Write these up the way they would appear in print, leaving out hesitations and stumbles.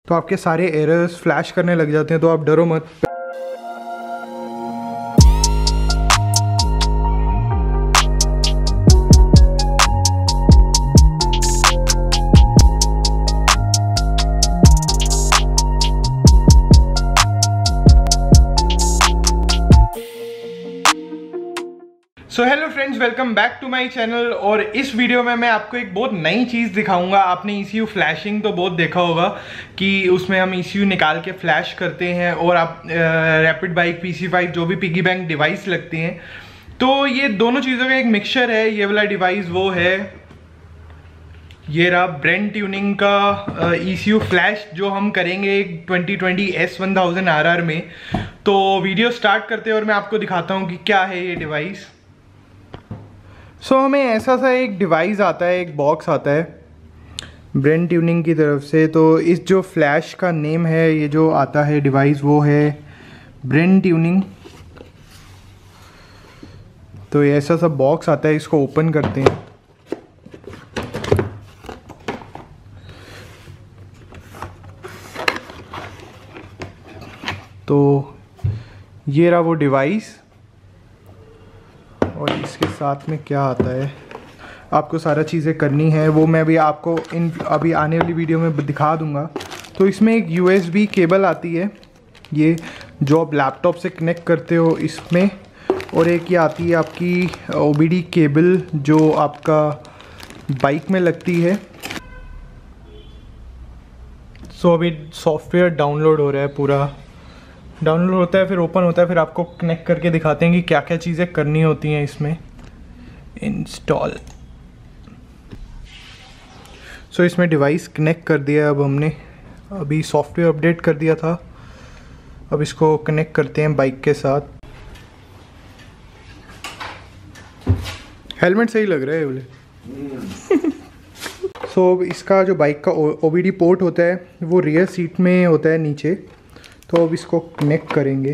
तो आपके सारे एरर्स फ्लैश करने लग जाते हैं, तो आप डरो मत। So hello friends, welcome back to my channel. और इस वीडियो में मैं आपको एक बहुत नई चीज़ दिखाऊंगा। आपने ECU फ्लैशिंग तो बहुत देखा होगा कि उसमें हम ECU निकाल के फ्लैश करते हैं और आप रैपिड बाइक, PC5 जो भी पिगी बैंक डिवाइस लगते हैं, तो ये दोनों चीज़ों का एक मिक्सचर है। ये वाला डिवाइस वो है, ये रहा ब्रेंड ट्यूनिंग का ECU फ्लैश जो हम करेंगे 2020 S1000 RR में। तो वीडियो स्टार्ट करते हैं और मैं आपको दिखाता हूँ कि क्या है ये डिवाइस। सो हमें ऐसा सा एक डिवाइस आता है, एक बॉक्स आता है ब्रेंड ट्यूनिंग की तरफ से। तो इस जो फ्लैश का नेम है, ये जो आता है डिवाइस, वो है ब्रेंड ट्यूनिंग। तो ये ऐसा सा बॉक्स आता है, इसको ओपन करते हैं। तो ये रहा वो डिवाइस, और इसके साथ में क्या आता है आपको सारा चीज़ें करनी है, वो मैं भी आपको अभी आने वाली वीडियो में दिखा दूंगा। तो इसमें एक USB केबल आती है, ये जो आप लैपटॉप से कनेक्ट करते हो इसमें, और एक ये आती है आपकी OBD केबल जो आपका बाइक में लगती है। सो अभी सॉफ्टवेयर डाउनलोड हो रहा है, पूरा डाउनलोड होता है, फिर ओपन होता है, फिर आपको कनेक्ट करके दिखाते हैं कि क्या क्या चीज़ें करनी होती हैं इसमें। इंस्टॉल। सो इसमें डिवाइस कनेक्ट कर दिया। अब हमने अभी सॉफ्टवेयर अपडेट कर दिया था, अब इसको कनेक्ट करते हैं बाइक के साथ। हेलमेट सही लग रहा है बोले। सो इसका जो बाइक का OBD पोर्ट होता है वो रियर सीट में होता है नीचे। तो अब इसको कनेक्ट करेंगे।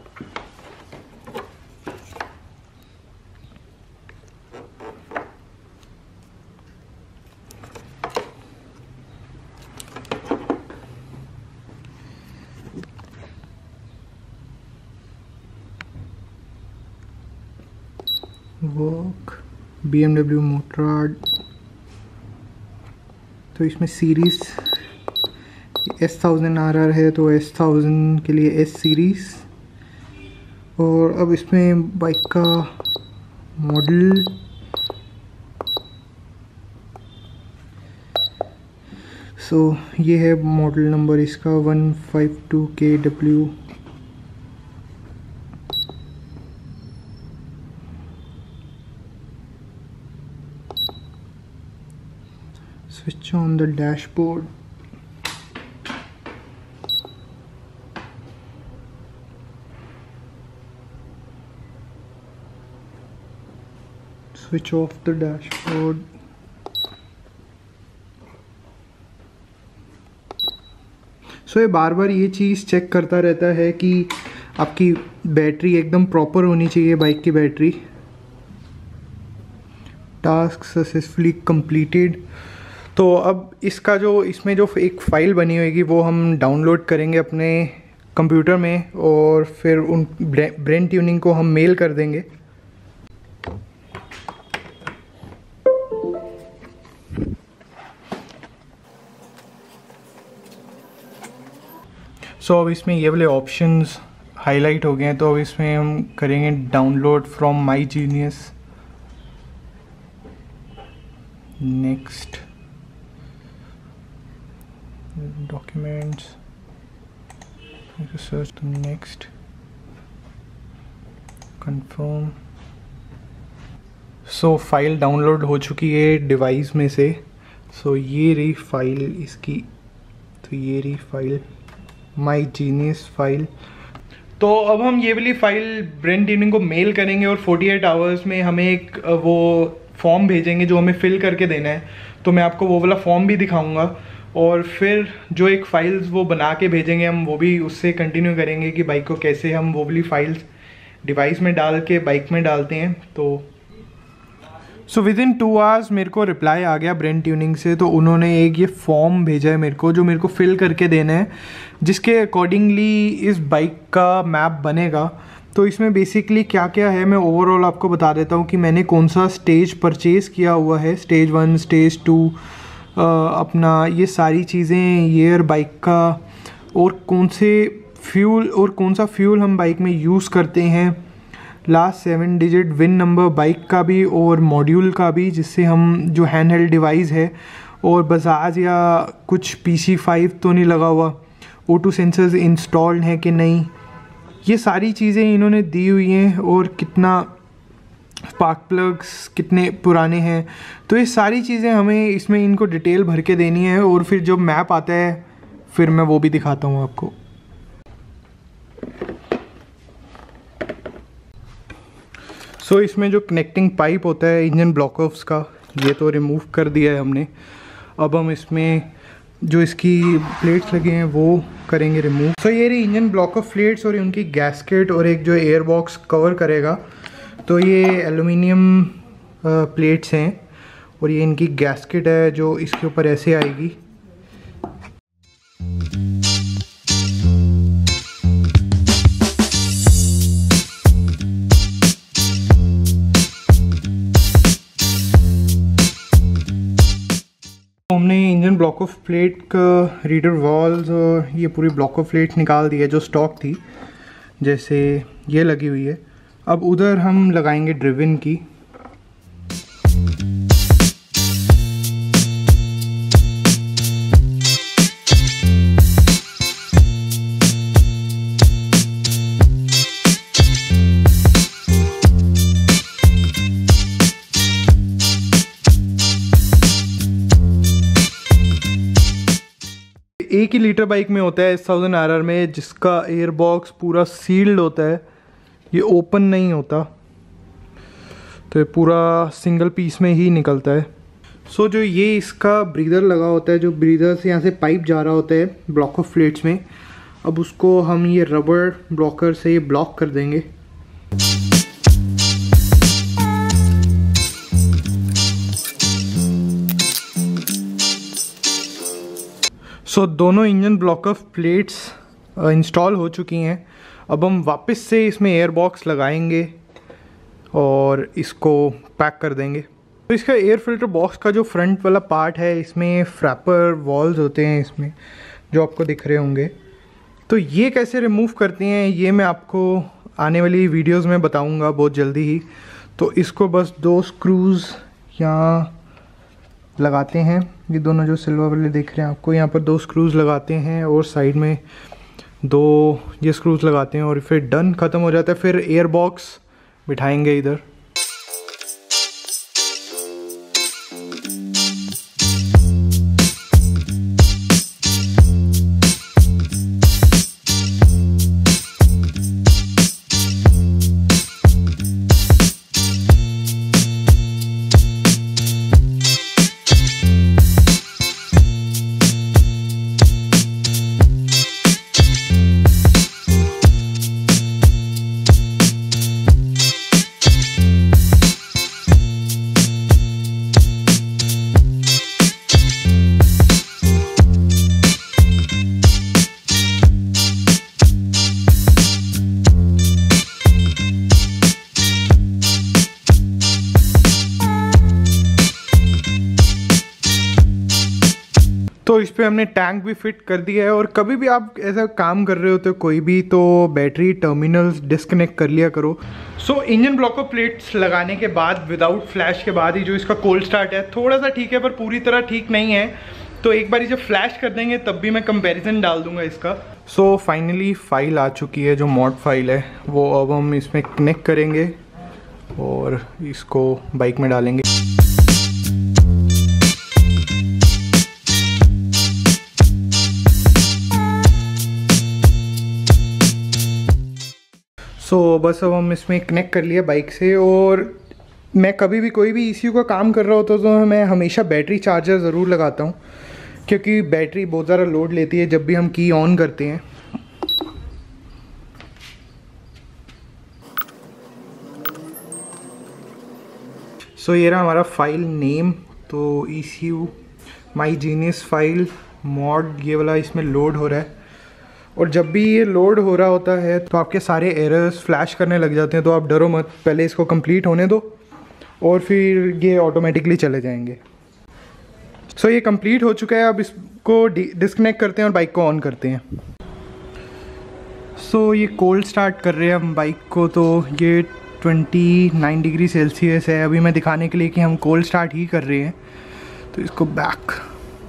Work BMW Motorrad. तो इसमें सीरीज़ S1000 RR है, तो S1000 के लिए S सीरीज़। और अब इसमें बाइक का मॉडल, सो ये है मॉडल नंबर इसका 152KW। Switch on the dashboard. Switch off the dashboard. So ये बार बार ये चीज़ चेक करता रहता है कि आपकी बैटरी एकदम प्रॉपर होनी चाहिए, बाइक की बैटरी। Task successfully completed. तो अब इसका जो इसमें जो एक फ़ाइल बनी होगी वो हम डाउनलोड करेंगे अपने कंप्यूटर में, और फिर उन ब्रेंड ट्यूनिंग को हम मेल कर देंगे। सो अब इसमें ये वाले ऑप्शंस हाईलाइट हो गए हैं, तो अब इसमें हम करेंगे download from my genius. Next, documents, search तो next, confirm. So file download हो चुकी है डिवाइस में से। सो ये रही फाइल इसकी, तो ये रही फाइल माई जीनियस फाइल। तो अब हम ये वाली फाइल ब्रेंड ट्यूनिंग को मेल करेंगे, और 48 आवर्स में हमें एक वो फॉर्म भेजेंगे जो हमें फिल करके देना है। तो मैं आपको वो वाला फॉर्म भी दिखाऊंगा, और फिर जो एक फाइल्स वो बना के भेजेंगे हम, वो भी उससे कंटिन्यू करेंगे कि बाइक को कैसे हम वो वाली फाइल्स डिवाइस में डाल के बाइक में डालते हैं। तो सो विद इन 2 आवर्स मेरे को रिप्लाई आ गया ब्रेन ट्यूनिंग से। तो उन्होंने एक ये फॉर्म भेजा है मेरे को, जो मेरे को फिल करके देना है, जिसके अकॉर्डिंगली इस बाइक का मैप बनेगा। तो इसमें बेसिकली क्या क्या है मैं ओवरऑल आपको बता देता हूँ कि मैंने कौन सा स्टेज परचेज़ किया हुआ है, स्टेज 1, स्टेज 2, अपना ये सारी चीज़ें, ईयर बाइक का, और कौन सा फ्यूल हम बाइक में यूज़ करते हैं, last 7 digit VIN number bike का भी और मॉड्यूल का भी, जिससे हम जो हैंड हेल्ड डिवाइस है, और बजाज या कुछ PC5 तो नहीं लगा हुआ, O2 सेंसर्स इंस्टॉल्ड हैं कि नहीं, ये सारी चीज़ें इन्होंने दी हुई हैं, और कितना स्पार्क प्लग्स कितने पुराने हैं। तो ये सारी चीज़ें हमें इसमें इनको डिटेल भर के देनी है, और फिर जब मैप आता है फिर मैं वो भी दिखाता हूँ आपको। सो इसमें जो कनेक्टिंग पाइप होता है इंजन ब्लॉक ऑफ्स का, ये तो रिमूव कर दिया है हमने। अब हम इसमें जो इसकी प्लेट्स लगे हैं वो करेंगे रिमूव। सो ये रही इंजन ब्लॉक ऑफ प्लेट्स और उनकी गैस्केट और एक जो एयर बॉक्स कवर करेगा। तो ये एलुमिनियम प्लेट्स हैं और ये इनकी गैस्केट है जो इसके ऊपर ऐसे आएगी। हमने इंजन ब्लॉक ऑफ प्लेट का रीडर वॉल्स और ये पूरी ब्लॉक ऑफ प्लेट्स निकाल दी है जो स्टॉक थी, जैसे ये लगी हुई है। अब उधर हम लगाएंगे ड्रिवन की। एक ही लीटर बाइक में होता है S1000 RR में, जिसका एयर बॉक्स पूरा सील्ड होता है, ये ओपन नहीं होता, तो ये पूरा सिंगल पीस में ही निकलता है। सो जो ये इसका ब्रीदर लगा होता है, जो ब्रीदर से यहाँ से पाइप जा रहा होता है ब्लॉक ऑफ प्लेट्स में, अब उसको हम ये रबर ब्लॉकर से ये ब्लॉक कर देंगे। सो दोनों engine block off plates install हो चुकी हैं। अब हम वापस से इसमें एयर बॉक्स लगाएंगे और इसको पैक कर देंगे। तो इसका एयर फिल्टर बॉक्स का जो फ्रंट वाला पार्ट है, इसमें फ्रैपर वॉल्स होते हैं इसमें, जो आपको दिख रहे होंगे। तो ये कैसे रिमूव करते हैं ये मैं आपको आने वाली वीडियोस में बताऊंगा बहुत जल्दी ही। तो इसको बस 2 स्क्रूज़ यहाँ लगाते हैं, ये दोनों जो सिल्वर वाले देख रहे हैं आपको, यहाँ पर 2 स्क्रूज़ लगाते हैं और साइड में 2 ये स्क्रूज़ लगाते हैं, और फिर डन, ख़त्म हो जाता है। फिर एयर बॉक्स बिठाएंगे इधर। तो इस पे हमने टैंक भी फिट कर दिया है। और कभी भी आप ऐसा काम कर रहे हो तो कोई भी तो बैटरी टर्मिनल्स डिस्कनेक्ट कर लिया करो। So engine block off plates लगाने के बाद विदाउट फ्लैश के बाद ही जो इसका कोल्ड स्टार्ट है थोड़ा सा ठीक है, पर पूरी तरह ठीक नहीं है। तो एक बार जब फ्लैश कर देंगे तब भी मैं कंपैरिजन डाल दूंगा इसका। सो फाइनली फाइल आ चुकी है, जो मॉड फाइल है वो अब हम इसमें कनेक्ट करेंगे और इसको बाइक में डालेंगे। सो बस अब हम इसमें कनेक्ट कर लिया बाइक से। और मैं कभी भी कोई भी ECU का काम कर रहा होता तो मैं हमेशा बैटरी चार्जर ज़रूर लगाता हूँ, क्योंकि बैटरी बहुत ज़्यादा लोड लेती है जब भी हम की ऑन करते हैं। सो ये रहा हमारा फाइल नेम। तो ECU my genius file mod ये वाला इसमें लोड हो रहा है, और जब भी ये लोड हो रहा होता है तो आपके सारे एरर्स फ्लैश करने लग जाते हैं। तो आप डरो मत, पहले इसको कंप्लीट होने दो और फिर ये ऑटोमेटिकली चले जाएंगे। सो ये कंप्लीट हो चुका है। अब इसको डिस्कनेक्ट करते हैं और बाइक को ऑन करते हैं। सो ये कोल्ड स्टार्ट कर रहे हैं हम बाइक को। तो ये 29 डिग्री सेल्सियस है। अभी मैं दिखाने के लिए कि हम कोल्ड स्टार्ट ही कर रहे हैं। तो इसको बैक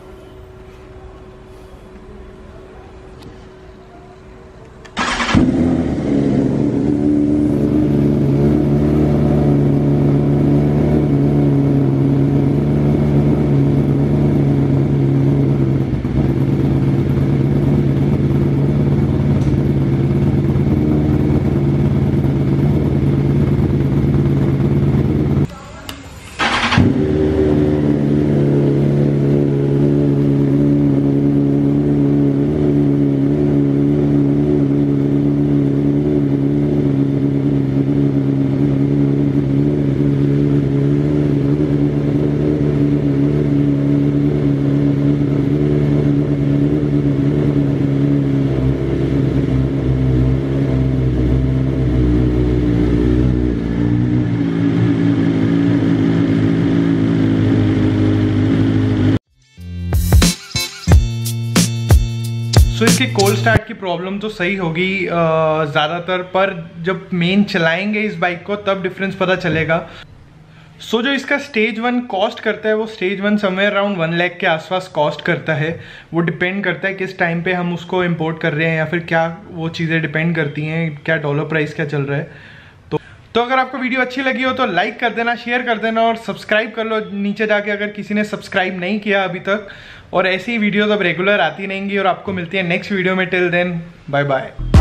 सो इसकी कोल्ड स्टार्ट की प्रॉब्लम तो सही होगी ज़्यादातर, पर जब मेन चलाएंगे इस बाइक को तब डिफरेंस पता चलेगा। सो जो इसका स्टेज 1 कॉस्ट करता है वो स्टेज 1 समवेयर अराउंड 1 लाख के आसपास कॉस्ट करता है। वो डिपेंड करता है किस टाइम पे हम उसको इंपोर्ट कर रहे हैं या फिर क्या वो चीज़ें डिपेंड करती हैं, क्या डॉलर प्राइस क्या चल रहा है। तो अगर आपको वीडियो अच्छी लगी हो तो लाइक कर देना, शेयर कर देना और सब्सक्राइब कर लो नीचे जाके अगर किसी ने सब्सक्राइब नहीं किया अभी तक। और ऐसी वीडियोस अब रेगुलर आती रहेंगी और आपको मिलती है नेक्स्ट वीडियो में। Till then bye bye.